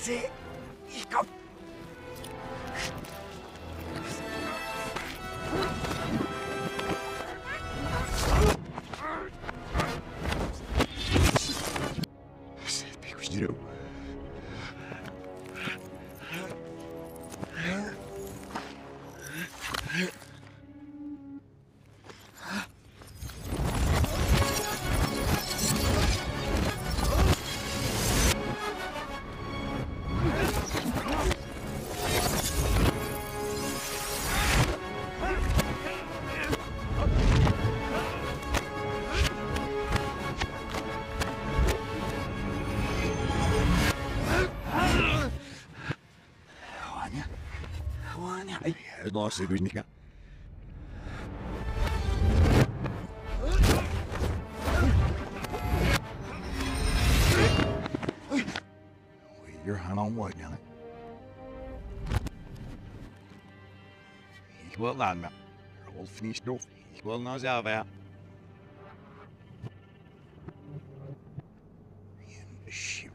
Se ikä. Se pikusiro. Lost it, didn't you? You're on what now? Well, lad, man. You're all finished off. Well, knows how about. Shit.